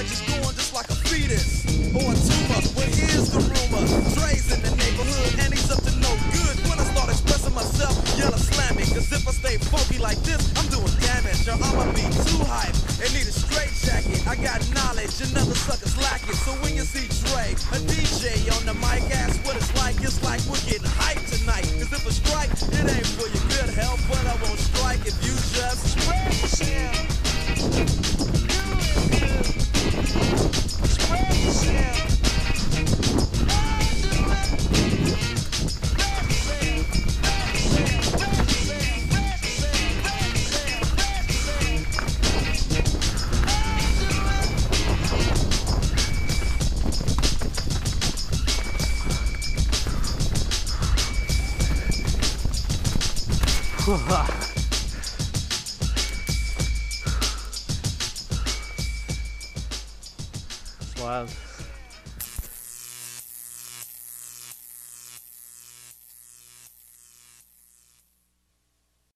just going just like a fetus or a tumor. Well, here's the rumor. Dre's in the neighborhood and he's up to no good. When I start expressing myself, yell slam me. Cause if I stay funky like this, I'm doing damage. Or I'ma be too hype and need a straight jacket. I got knowledge and other suckers lack it. So when you see Dre, a DJ on the mic, ask what it's like we're getting hyped tonight. Cause if I strike, it ain't for your good health, but I won't strike if you just spread yourself. Spread yourself. It's wild.